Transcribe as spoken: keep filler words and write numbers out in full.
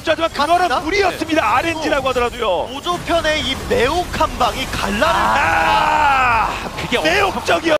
했죠. 하지만 그거는 무리였습니다. 알엔지라고 하더라도요. 오조편의 이 매혹 한 방이 갈라를 아, 그게 매혹적이었